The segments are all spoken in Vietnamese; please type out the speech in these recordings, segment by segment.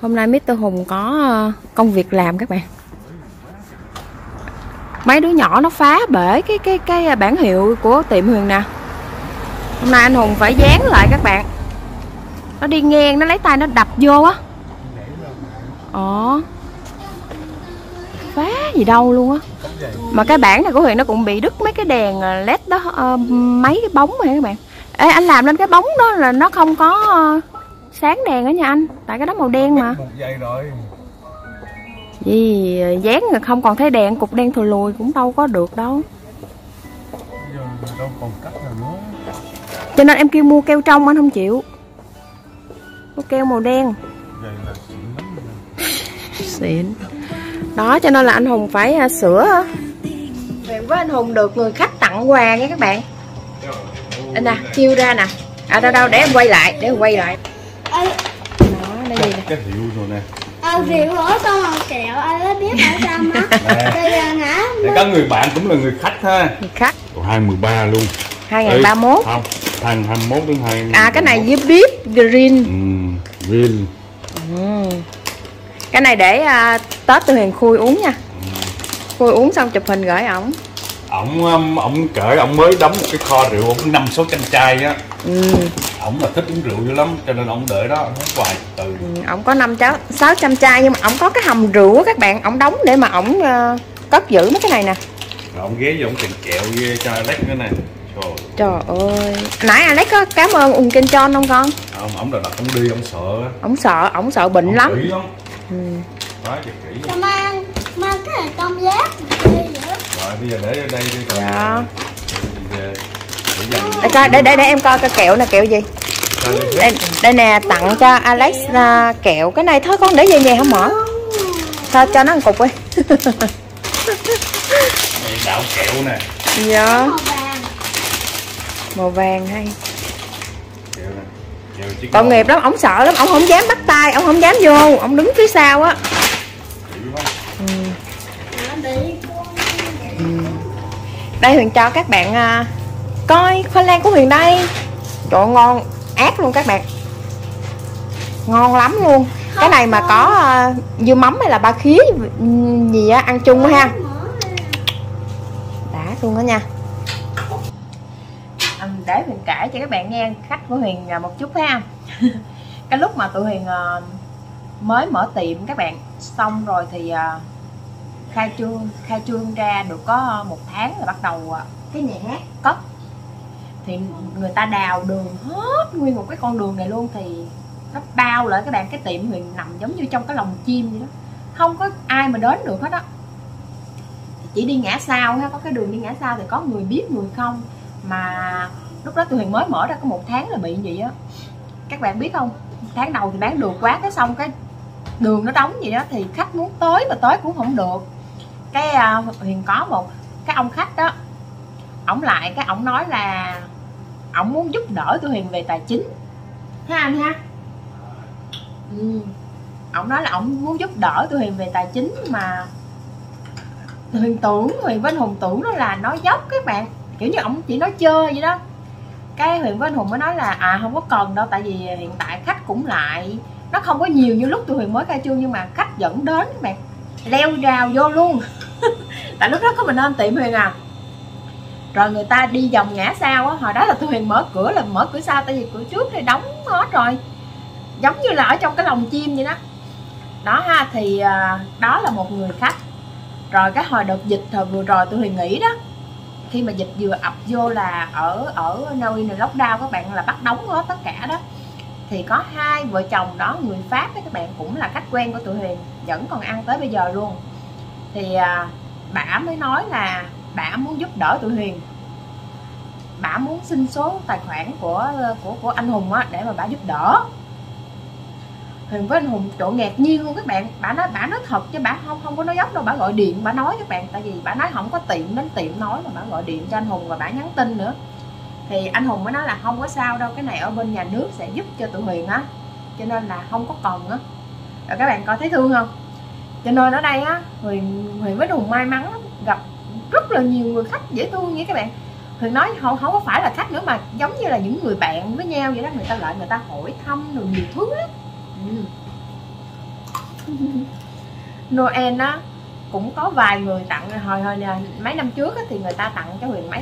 Hôm nay Mr. Hùng có công việc làm các bạn. Mấy đứa nhỏ nó phá bể cái bảng hiệu của tiệm Huyền nè. Hôm nay anh Hùng phải dán lại các bạn. Nó đi ngang nó lấy tay nó đập vô á. Phá gì đâu luôn á. Mà cái bảng này của Huyền nó cũng bị đứt mấy cái đèn led đó, mấy cái bóng này các bạn. Ê, anh làm lên cái bóng đó là nó không có sáng đèn đó nha anh. Tại cái đó màu đen mà. Gì dán rồi không còn thấy đèn, cục đen thùi lùi cũng đâu có được đâu. Đâu còn cách nào nữa. Cho nên em kêu mua keo trong anh không chịu. Mua keo màu đen. Vậy là xịn lắm rồi. Xịn. Đó cho nên là anh Hùng phải sửa. Huyền với anh Hùng được người khách tặng quà nha các bạn. Đây nè, chiêu ra nè. À đâu để em quay lại, Đó, đây gì nè. Cái hiệu rồi nè. Rượu ở con màu kẹo ai có biết ở trong á. Bây giờ ngã. Để có người bạn cũng là người khách ha. Người khách. 2013 luôn. 2031. Không, 2021 đến 20. À cái này với bếp green. Green. Cái này để Tết tôi Huyền khui uống nha. Khui uống xong chụp hình gửi ổng. Ổng kể ổng mới đóng một cái kho rượu, ổng 5-6 chanh chai á. Ổng là thích uống rượu dữ lắm cho nên ổng để đó ổng uống hoài từ. Ổng có 500-600 chai nhưng mà ổng có cái hầm rượu á các bạn, ổng đóng để mà ổng cất giữ mấy cái này nè. Rồi ổng ghé vô ổng kèm kẹo với cho Alex nữa nè. Trời ơi. Nãy Alex có cảm ơn Ung Kênh Chon không con? Không, ổng đòi đặt ổng đi, ổng sợ. Ổng sợ bệnh lắm. Kỹ lắm. Quá trời kỹ. Cho mang cái này trong giáp. Rồi bây giờ để ở đây đi rồi. Dạ. Để em coi cái kẹo nè, kẹo gì? Đây nè, tặng cho Alex kẹo. Cái này thôi con để về nhà không mở. Thôi cho nó một cục đi. Này đạo kẹo nè. Dạ. Màu vàng hay. Tội nghiệp lắm, ổng sợ lắm, ổng không dám bắt tay, ổng không dám vô, ổng đứng phía sau á. Đây Huyền cho các bạn coi khoai lang của Huyền đây. Trời ơi, ngon ác luôn các bạn. Ngon lắm luôn. Cái này mà có dưa mắm hay là ba khía gì á ăn chung ha. Đã luôn đó nha. Để Huyền kể cho các bạn nghe khách của Huyền một chút ha. Cái lúc mà tụi Huyền mới mở tiệm các bạn, xong rồi thì khai trương ra được có 1 tháng là bắt đầu cái nhà hát cất. Thì người ta đào đường hết nguyên một cái con đường này luôn, thì nó bao lại các bạn, cái tiệm Huyền nằm giống như trong cái lồng chim vậy đó, không có ai mà đến được hết á. Chỉ đi ngã sau ha, có cái đường đi ngã sau thì có người biết người không. Mà lúc đó tụi Huyền mới mở ra có 1 tháng là bị vậy á. Các bạn biết không, tháng đầu thì bán được quá, cái xong cái đường nó đóng vậy đó, thì khách muốn tới mà tới cũng không được. Cái Huyền có một cái ông khách đó, ổng lại cái ổng nói là ổng muốn giúp đỡ tụi Huyền về tài chính ha anh ha. Ổng nói là ổng muốn giúp đỡ tụi Huyền về tài chính, mà Huyền với anh Hùng tưởng đó là nói dốc các bạn, kiểu như ổng chỉ nói chơi vậy đó. Cái Huyền với anh Hùng mới nói là không có cần đâu, tại vì hiện tại khách cũng lại, nó không có nhiều như lúc tụi Huyền mới khai trương, nhưng mà khách vẫn đến các bạn, leo rào vô luôn. Tại lúc đó có mình lên tiệm Huyền à, rồi người ta đi vòng ngã sau á. Hồi đó là tụi Huyền mở cửa là mở cửa sau, tại vì cửa trước thì đóng hết rồi, giống như là ở trong cái lồng chim vậy đó. Đó ha, thì đó là một người khách. Rồi cái hồi đợt dịch thời vừa rồi tụi Huyền nghỉ đó, khi mà dịch vừa ập vô là ở nơi này lockdown các bạn, là bắt đóng hết tất cả đó. Thì có 2 vợ chồng đó, người Pháp ấy, các bạn cũng là khách quen của tụi Huyền, vẫn còn ăn tới bây giờ luôn. Thì bả mới nói là bả muốn giúp đỡ tụi Huyền, bả muốn xin số tài khoản của anh Hùng á, để mà bả giúp đỡ. Huyền với anh Hùng trộn ngạc nhiên luôn các bạn. Bả nói thật chứ bả không có nói dốc đâu, bả gọi điện bả nói các bạn. Tại vì bả nói không có tiệm đến tiệm nói, mà bả gọi điện cho anh Hùng và bả nhắn tin nữa. Thì anh Hùng mới nói là không có sao đâu, cái này ở bên nhà nước sẽ giúp cho tụi Huyền á, cho nên là không có cần á. Rồi các bạn coi thấy thương không? Cho nên ở đây á, Huyền với anh Hùng may mắn gặp rất là nhiều người khách dễ thương như các bạn. Huyền nói không có phải là khách nữa, mà giống như là những người bạn với nhau vậy đó. Người ta lại người ta hỏi thăm rồi nhiều thứ lắm. Noel á cũng có vài người tặng hồi mấy năm trước á, thì người ta tặng cho Huyền mấy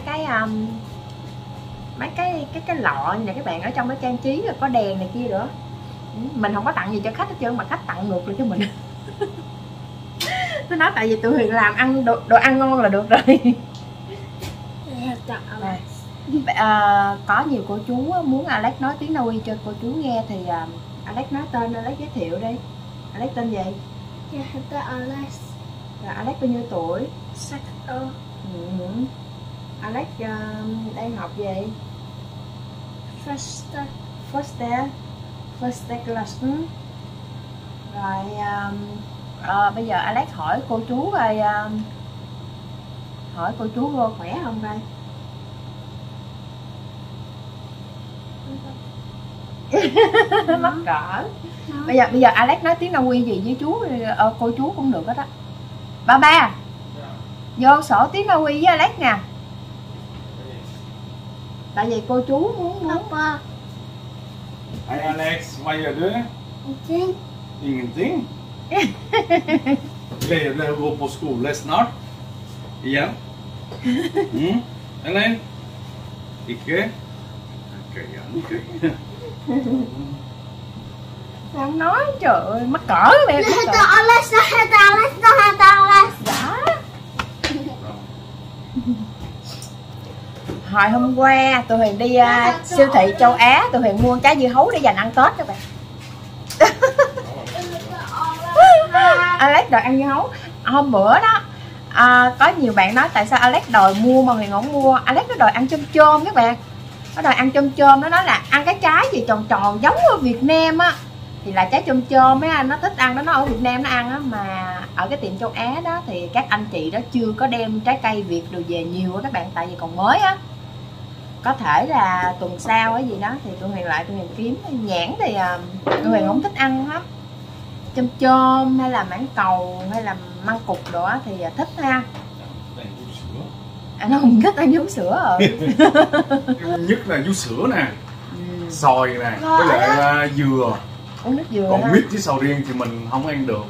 cái lọ như này các bạn, ở trong nó trang trí rồi có đèn này kia nữa. Mình không có tặng gì cho khách hết trơn mà khách tặng ngược lại cho mình. Tôi nói tại vì tụi Huyền làm ăn đồ ăn ngon là được rồi. Có nhiều cô chú muốn Alex nói tiếng Na Uy cho cô chú nghe thì Alex nói tên, Alex giới thiệu đi. Alex tên gì? Dạ, tên Alex. Rồi Alex bao nhiêu tuổi? 6 tuổi. Alex đang học gì? First First class. Rồi bây giờ Alex hỏi cô chú rồi, hỏi cô chú vô khỏe không đây? Mắc cỡ. Bây giờ Alex nói tiếng Na Uy gì với chú, cô chú cũng được hết á. Ba vô sổ tiếng Na Uy với Alex nè. Tại vì cô chú muốn Papa. Hi Alex, what are you doing? Ingenting. Ingenting. Okay, let's go for school. Let's not. Yeah. Alex. Ikke. Okay, okay. Không nói, trời ơi, mắc cỡ các bạn. Tên Alex, tên Alex. Đó. Hồi hôm qua tụi Huyền đi siêu thị châu Á, tụi Huyền mua trái dưa hấu để dành ăn Tết các bạn. Alex đòi ăn dưa hấu. Hôm bữa đó có nhiều bạn nói tại sao Alex đòi mua mà Huyền không mua. Alex nó đòi ăn chôm chôm các bạn. Nó đòi ăn chôm chôm, nó nói là ăn cái trái gì tròn tròn giống ở Việt Nam á thì là trái chôm chôm. Mấy anh nó thích ăn nó ở Việt Nam nó ăn á, mà ở cái tiệm châu Á đó thì các anh chị đó chưa có đem trái cây Việt đồ về nhiều á các bạn, tại vì còn mới á. Có thể là tuần sau cái gì đó thì tụi Huyền lại tụi Huyền kiếm. Nhãn thì tụi Huyền không thích ăn lắm. Chôm chôm hay là mãng cầu hay là măng cục đồ á thì thích ha. Nó không thích ăn vú sữa rồi. Nhất là vú sữa nè, xoài nè, với lại dừa. Uống nước dừa. Còn mít với sầu riêng thì mình không ăn được.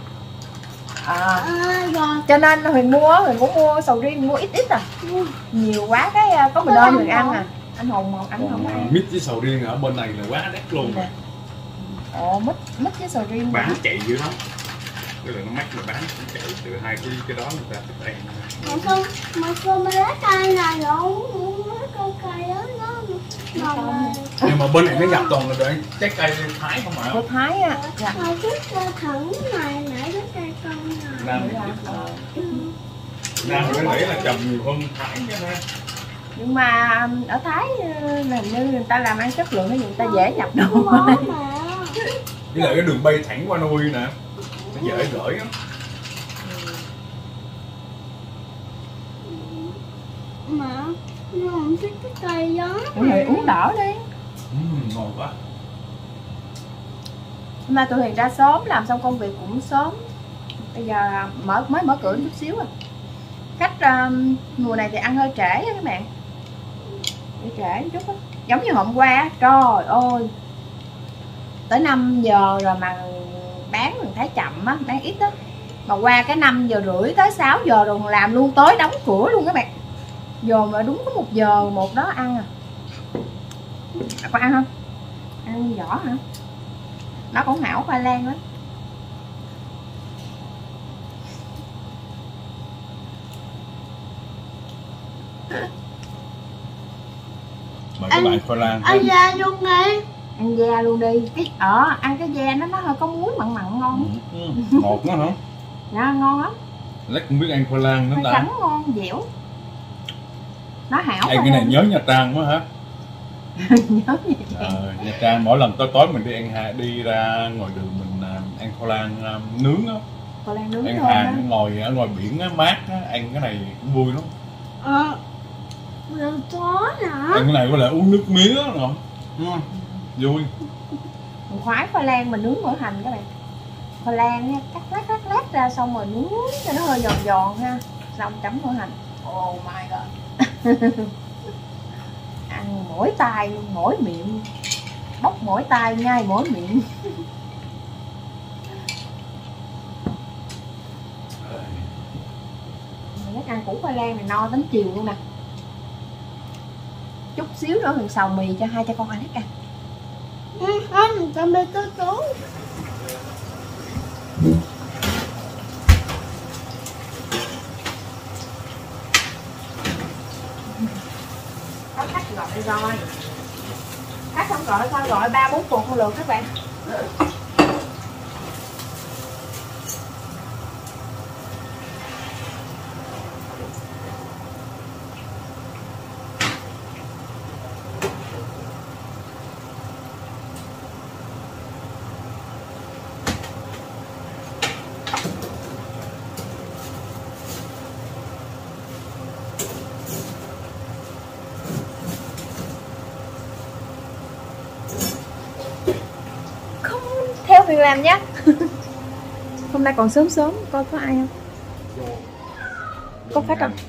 Cho nên Huyền cũng mua sầu riêng, mua ít à. Nhiều quá cái có mình ơn Huyền ăn à. Anh Hùng không ăn. Mít với sầu riêng ở bên này là quá đắt luôn. Ồ, mít với sầu riêng bán chạy dữ lắm. Cái lượng nó mắc mà bán cũng chạy từ hai cái đó người ta thích ăn. Mà con lấy cây này rồi uống con cây đó nó nhưng mà bên này nó nhập toàn là để trái cây Thái không ạ? Của Thái á. Dạ. Cái thẳng này nãy cái cây con này. Nam mình nghĩ là trồng nhiều hơn Thái chứ ha. Nhưng mà ở Thái là như người ta làm ăn chất lượng thì người ta dễ nhập đồ. Với lại cái đường bay thẳng qua nuôi nè, nó dễ gửi lắm. Mà nó không thích cái cây gió này. Uống đỏ đi. Ngon quá. Hôm nay tụi Huyền ra sớm, làm xong công việc cũng sớm. Bây giờ mới mở cửa chút xíu à. Khách mùa này thì ăn hơi trễ á các bạn. Trễ một chút á. Giống như hôm qua, trời ơi. Tới 5 giờ rồi mà bán mình thấy chậm á, bán ít á. Mà qua cái 5 giờ rưỡi tới 6 giờ rồi làm luôn, tới đóng cửa luôn các bạn. Dồn mà đúng có 1 giờ một đó ăn à. Có ăn không? Ăn vỏ hả? Nó cũng hảo khoai lang lắm. Mời các bạn khoai lang. Ăn da luôn đi. Ăn da luôn đi. Ăn cái da nó hơi có muối mặn ngon. Ngọt quá hả? Dạ ngon lắm. Lát cũng biết ăn khoai lang nữa ta. Trắng ngon, dẻo. Nó hảo. Cái này nhớ Nha Trang quá hả? Nhớ gì? Nha Trang mỗi lần tối mình đi ăn đi ra ngoài đường mình ăn khoai lang nướng á. Khoai lang nướng ăn thôi hàng ngồi ở ngoài biển á, mát á, ăn cái này cũng vui lắm. Rồi có nè. Ăn cái này có lại uống nước mía rồi. Vui. Mình khoái khoai lang mà nướng mỡ hành các bạn. Khoai lang cắt lát ra xong rồi nướng cho nó hơi giòn giòn ha. Xong chấm mỡ hành. Oh my god. Ăn mỗi tay mỗi miệng, bóc mỗi tay nhai mỗi miệng. ăn củ khoai lang này no đến chiều luôn nè. Chút xíu nữa Huyền xào mì cho hai cha con Alex ăn. Không, cho mẹ tôi chú. Có khách gọi rồi. Khách không gọi sao gọi 3-4 cuộc một lượt các bạn. Theo Huyền làm nhé. Hôm nay còn sớm sớm, coi có ai không? Có khách không?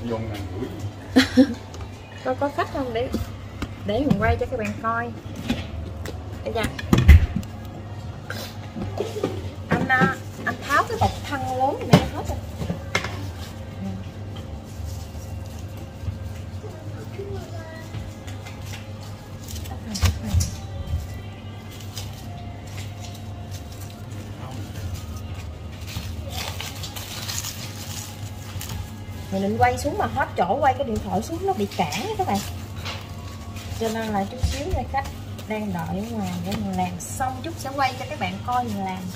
Coi có khách không để Huyền quay cho các bạn coi. Đây nha. Anh tháo cái bọc thân lớn này hết rồi. Mình định quay xuống mà hết chỗ quay cái điện thoại xuống nó bị cản đó các bạn. Cho nên là chút xíu đây khách đang đợi ở ngoài để mình làm xong chút sẽ quay cho các bạn coi mình làm.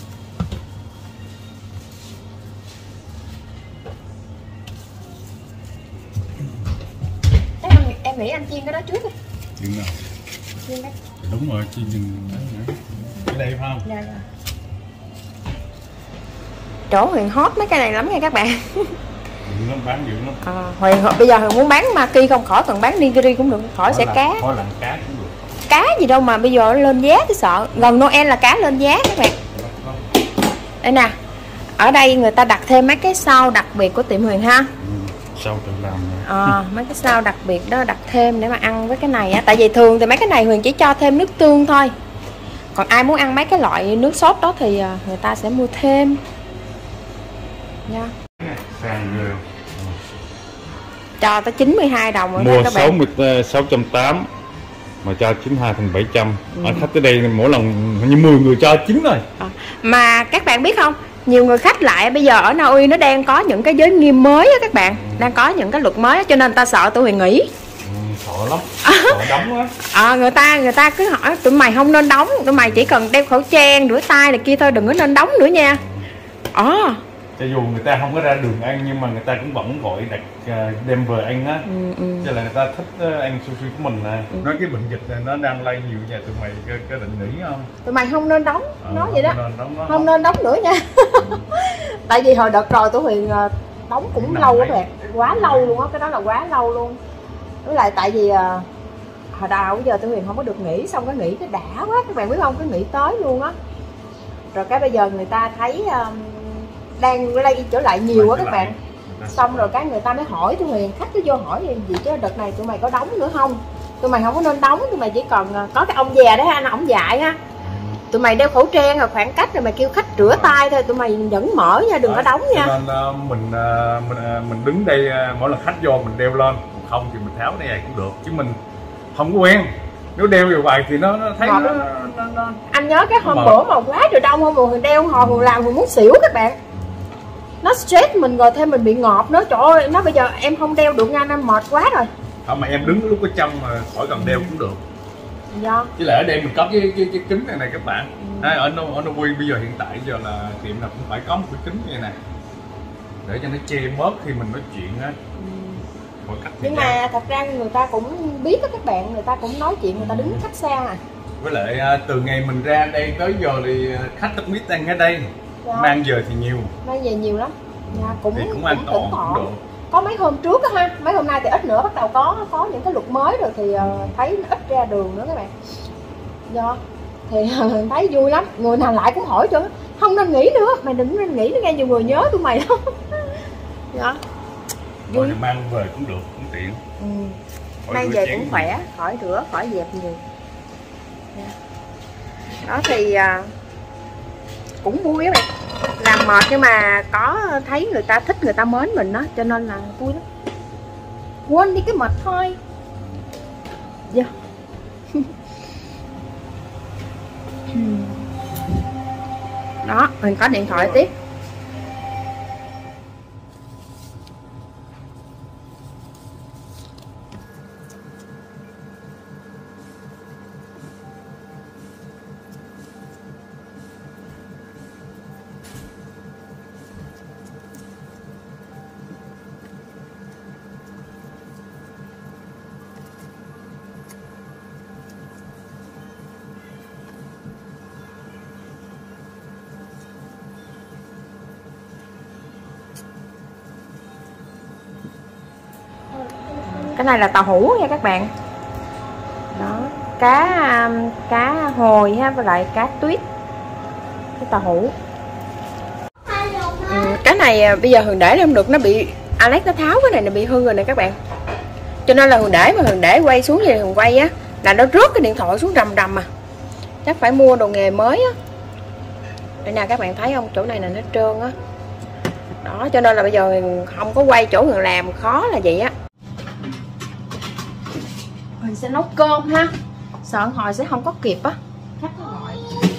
Em nghĩ anh chiên cái đó trước đi. Chiên nào? Chiên đấy. Đúng rồi, chiên cái đây phải không? Dạ. Chỗ Huyền hot mấy cái này lắm nha các bạn. Dữ lắm, bán dữ lắm. Huyền bây giờ Huyền muốn bán maki không khỏi cần bán nigiri cũng được, khỏi sẽ cá. Khỏi làm cá cũng được. Cá gì đâu mà bây giờ lên giá thì sợ. Gần Noel là cá lên giá các bạn. Đây nè. Ở đây người ta đặt thêm mấy cái sao đặc biệt của tiệm Huyền ha. Sao tự làm mấy cái sao đặc biệt đó đặt thêm để mà ăn với cái này á. Tại vì thường thì mấy cái này Huyền chỉ cho thêm nước tương thôi. Còn ai muốn ăn mấy cái loại nước sốt đó thì người ta sẽ mua thêm nha. Sàn ghê. Cho tới 92 đồng rồi mua các bạn. 680 mà cho 92 thành 700. Ở khách tới đây mỗi lần như 10 người cho 9 rồi. Mà các bạn biết không, nhiều người khách lại bây giờ ở Na Uy nó đang có những cái giới nghiêm mới á các bạn, đang có những cái luật mới cho nên ta sợ tụi Huyền nghỉ. Sợ lắm, sợ đóng á. Người ta cứ hỏi tụi mày không nên đóng, tụi mày chỉ cần đeo khẩu trang, rửa tay này kia thôi, đừng có nên đóng nữa nha. Cho dù người ta không có ra đường ăn nhưng mà người ta cũng vẫn gọi đặt đem về ăn á. Cho là người ta thích ăn sushi của mình nè. Nói cái bệnh dịch này nó đang lây nhiều nhà tụi mày cái định nghỉ không? Tụi mày không nên đóng, nói vậy đó. Không nên đóng nữa nha. Tại vì hồi đợt rồi tụi Huyền đóng cũng lâu các bạn, quá lâu luôn á, cái đó là quá lâu luôn. Với lại tại vì hồi đầu giờ tụi Huyền không có được nghỉ, xong cái nghỉ cái đã quá các bạn biết không, cái nghỉ tới luôn á. Rồi cái bây giờ người ta thấy đang lây trở lại nhiều quá các bạn. Xong rồi cái người ta mới hỏi tụi Huyền, khách cứ vô hỏi gì chứ đợt này tụi mày có đóng nữa không? Tụi mày không có nên đóng, tụi mày chỉ còn có cái ông già đấy ha, ổng dạy ha. Tụi mày đeo khẩu trang rồi khoảng cách rồi mày kêu khách rửa tay thôi, tụi mày vẫn mở nha, đừng có đóng nha. Cho nên mình đứng đây mỗi lần khách vô mình đeo lên, không thì mình tháo cái này cũng được chứ mình không có quen. Nếu đeo vào bài thì nó thấy nó anh nhớ cái hôm bữa mà quá trời đông, hôm Huyền đeo hồi Huyền làm Huyền muốn xỉu các bạn. Nó stress mình rồi thêm mình bị ngợp nữa, trời ơi, nó bây giờ em không đeo được nha, em mệt quá rồi. Không mà em đứng lúc có trong mà khỏi cần đeo cũng được. Do chứ lại ở đây mình có cái kính này các bạn. Ở Na Uy bây giờ hiện tại giờ là tiệm nào cũng phải có một cái kính như này để cho nó che bớt khi mình nói chuyện á. Nhưng mà thật ra người ta cũng biết đó các bạn, người ta cũng nói chuyện, người ta đứng cách xa à. Với lại từ ngày mình ra đây tới giờ thì khách tập mít đang ở đây. Mang về thì nhiều. Mang về nhiều lắm. Cũng an toàn cũng được. Có mấy hôm trước á ha, mấy hôm nay thì ít nữa, bắt đầu có những cái luật mới rồi thì thấy nó ít ra đường nữa các bạn. Do thì thấy vui lắm, người nào lại cũng hỏi chứ không nên nghỉ nữa, mày đừng nên nghỉ nữa nghe, nhiều người nhớ tụi mày lắm. Đó. Vui. Mang về cũng được, cũng tiện. Mang về cũng khỏe, khỏi rửa, khỏi dẹp nhiều. Đó thì cũng vui các bạn. Làm mệt nhưng mà có thấy người ta thích, người ta mến mình đó, cho nên là vui lắm. quên đi cái mệt thôi. Dạ. Đó, mình có điện thoại tiếp. Cái này là tàu hũ nha các bạn. Đó, cá hồi ha, với lại cá tuyết. Cái tàu hũ. Cái này bây giờ Hường để không được, nó bị Alex nó tháo cái này, nó bị hư rồi nè các bạn. Cho nên là Hường để mà Hường để quay xuống thì Hường quay á là nó rớt cái điện thoại xuống rầm rầm à. Chắc phải mua đồ nghề mới á. Đây nè các bạn thấy không, chỗ này là nó trơn á. Đó, cho nên là bây giờ không có quay chỗ Hường làm, khó là vậy á. Mình sẽ nấu cơm ha. Sợ hồi sẽ không có kịp á. Khách nó gọi.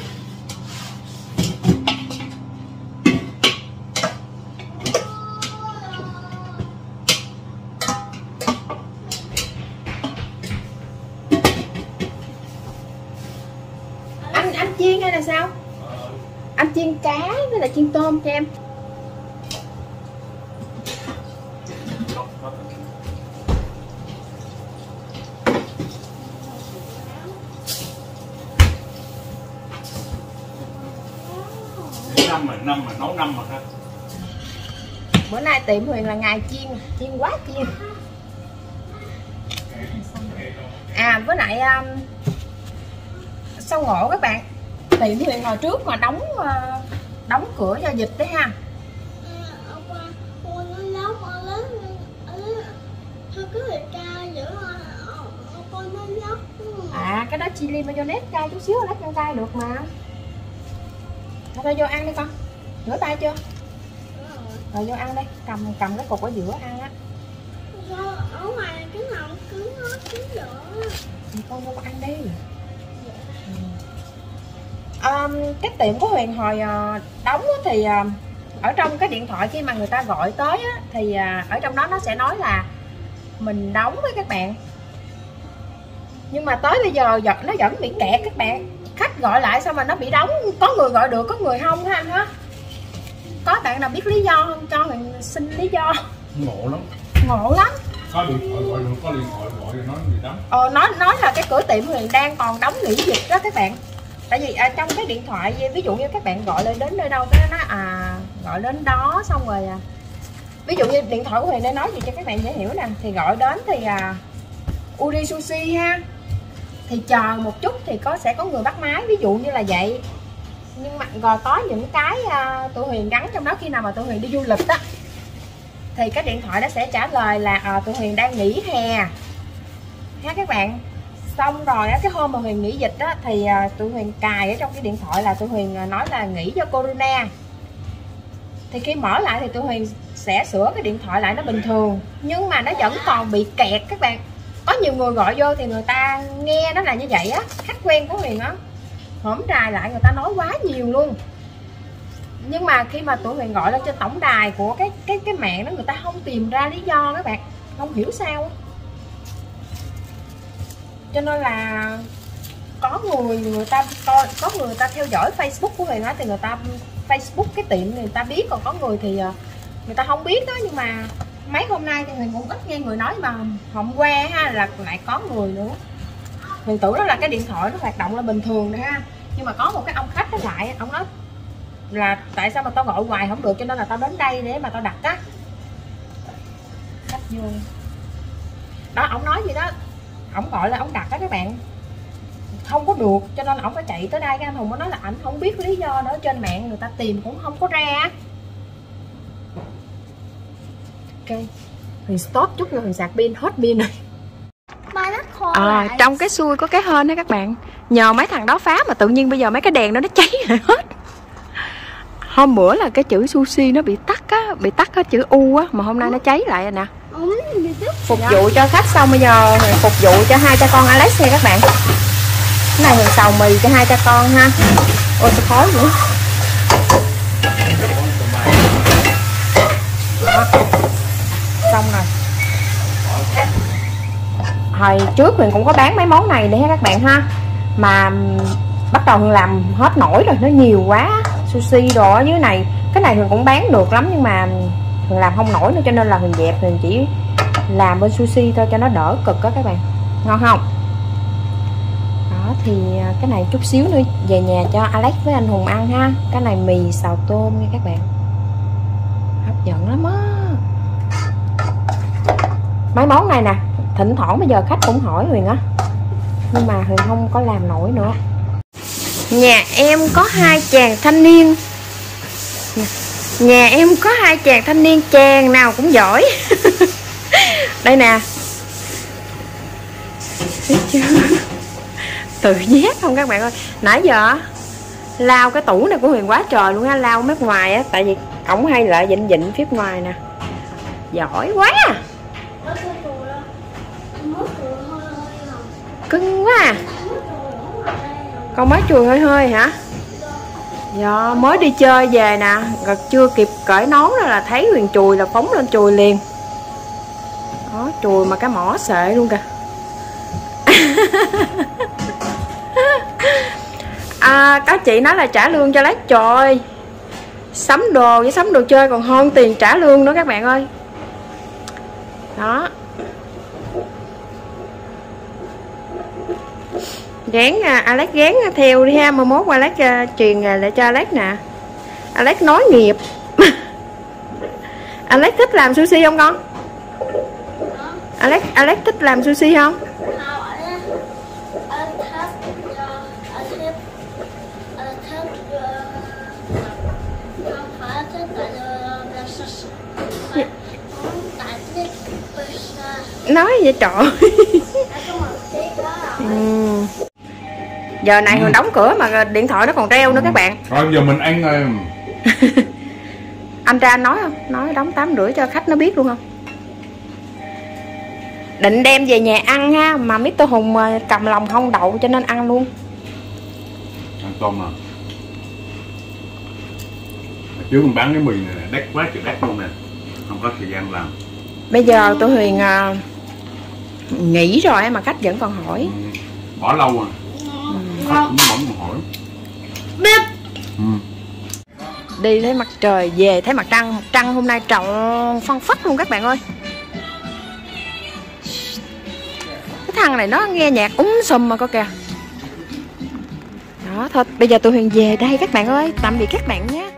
Anh chiên hay là sao? Anh chiên cá với lại chiên tôm cho em. Năm mà nấu năm mà ha. Bữa nay tiệm Huyền là ngày chiên quá chiên. À với lại sau ngộ các bạn, tiệm Huyền hồi trước mà đóng cửa do dịch đấy ha. À cái đó chili mayonnaise cay chút xíu là lát cay được mà. Thôi vô ăn đi con. Rửa tay chưa? Rồi vô ăn đây, cầm cái cục ở giữa ăn á. Ở ngoài cái nào cứng nó cứng dở. Thì con vô ăn đi. Cái tiệm của Huyền hồi đóng thì ở trong cái điện thoại khi mà người ta gọi tới á, thì ở trong đó nó sẽ nói là mình đóng với các bạn. Nhưng mà tới bây giờ nó vẫn bị kẹt các bạn. Khách gọi lại xong mà nó bị đóng, có người gọi được, có người không ha anh ha. Có bạn nào biết lý do không? Cho mình xin lý do. Ngộ lắm. Ngộ lắm. Có điện thoại gọi được, có điện thoại gọi rồi nói gì đó. Nói là cái cửa tiệm Huyền đang còn đóng nghỉ dịch đó các bạn. Tại vì trong cái điện thoại, ví dụ như các bạn gọi lên đến nơi đâu cái nó gọi đến đó xong rồi ví dụ như điện thoại của Huyền đây nói gì cho các bạn dễ hiểu nè, thì gọi đến thì Uri Sushi ha, thì chờ một chút thì sẽ có người bắt máy, ví dụ như là vậy. Nhưng mà rồi có những cái tụi Huyền gắn trong đó, khi nào mà tụi Huyền đi du lịch á thì cái điện thoại nó sẽ trả lời là tụi Huyền đang nghỉ hè ha các bạn. Xong rồi cái hôm mà Huyền nghỉ dịch á thì tụi Huyền cài ở trong cái điện thoại là tụi Huyền nói là nghỉ do corona. Thì khi mở lại thì tụi Huyền sẽ sửa cái điện thoại lại nó bình thường, nhưng mà nó vẫn còn bị kẹt các bạn. Có nhiều người gọi vô thì người ta nghe nó là như vậy á, khách quen của Huyền á, hổm rài lại người ta nói quá nhiều luôn. Nhưng mà khi mà tụi Huyền gọi lên trên tổng đài của cái mạng đó, người ta không tìm ra lý do các bạn, không hiểu sao. Cho nên là có người ta coi, có người ta theo dõi Facebook của Huyền á thì người ta Facebook cái tiệm người ta biết, còn có người thì người ta không biết đó. Nhưng mà mấy hôm nay thì Huyền cũng ít nghe người nói, mà hôm qua ha là lại có người nữa. Huyền tưởng đó là cái điện thoại nó hoạt động là bình thường rồi ha, nhưng mà có một cái ông khách đó lại, ông nói là tại sao mà tao gọi hoài không được, cho nên là tao đến đây để mà tao đặt á. Khách vô đó, ông nói gì đó, ông gọi là ông đặt đó các bạn, không có được, cho nên là ông phải chạy tới đây. Cái anh Hùng mới nói là ảnh không biết lý do nữa, trên mạng người ta tìm cũng không có ra. Ok, Huyền stop chút rồi, Huyền sạc pin hết pin rồi. Trong cái xuôi có cái hên đó các bạn, nhờ mấy thằng đó phá mà tự nhiên bây giờ mấy cái đèn đó nó cháy rồi hết. Hôm bữa là cái chữ sushi nó bị tắt á, chữ U á, mà hôm nay nó cháy lại rồi nè. Phục vụ cho khách xong bây giờ Huyền phục vụ cho hai cha con Alex nha các bạn. Cái này Huyền xào mì cho hai cha con ha. Ôi sao khói nữa. Đó. Xong rồi. Hồi trước Huyền cũng có bán mấy món này để ha các bạn ha. Mà bắt đầu Huyền làm hết nổi rồi, nó nhiều quá. Sushi đồ ở dưới này. Cái này Huyền cũng bán được lắm nhưng mà Huyền làm không nổi nữa cho nên là Huyền dẹp. Huyền chỉ làm bên sushi thôi cho nó đỡ cực đó các bạn. Ngon không? Đó thì cái này chút xíu nữa về nhà cho Alex với anh Hùng ăn ha. Cái này mì xào tôm nha các bạn. Hấp dẫn lắm á. Mấy món này nè, thỉnh thoảng bây giờ khách cũng hỏi Huyền á, nhưng mà Huyền không có làm nổi nữa. Nhà em có hai chàng thanh niên. Nhà em có hai chàng thanh niên, chàng nào cũng giỏi. Đây nè. Thấy chưa? Tự giác không các bạn ơi. Nãy giờ lao cái tủ này của Huyền quá trời luôn á. Lao mép ngoài á. Tại vì ổng hay lại vịn vịn phía ngoài nè. Giỏi quá. Cưng quá à. Con mới chùi hơi hơi hả? Dạ mới đi chơi về nè. Rồi chưa kịp cởi nón rồi là thấy Huyền chùi là phóng lên chùi liền. Đó, chùi mà cái mỏ sệ luôn kìa. Các chị nói là trả lương cho lát trời. Sắm đồ với sắm đồ chơi còn hơn tiền trả lương nữa các bạn ơi. Đó. Gán Alex gán theo đi ha, mà mốt Alex truyền lại cho Alex nè. Alex nói nghiệp. Alex thích làm sushi không con? Alex thích làm sushi không? Nói vậy trời. Giờ này Huyền đóng cửa mà điện thoại nó còn reo nữa các bạn. Rồi giờ mình ăn rồi. Anh ra anh nói không? Nói đóng 8:30 cho khách nó biết luôn không? Định đem về nhà ăn ha, mà Mr. Hùng cầm lòng không đậu cho nên ăn luôn. Ăn tôm nè. Trước mình bán cái mì này đắt quá trời đắt luôn nè. Không có thời gian làm. Bây giờ tụi Huyền nghỉ rồi mà khách vẫn còn hỏi. Bỏ lâu rồi. Khách cũng vẫn còn hỏi. Biết. Đi thấy mặt trời, về thấy mặt trăng hôm nay tròn phân phất luôn các bạn ơi. Cái thằng này nó nghe nhạc sùm mà coi kìa. Đó thôi, bây giờ tụi Huyền về đây các bạn ơi. Tạm biệt các bạn nhé.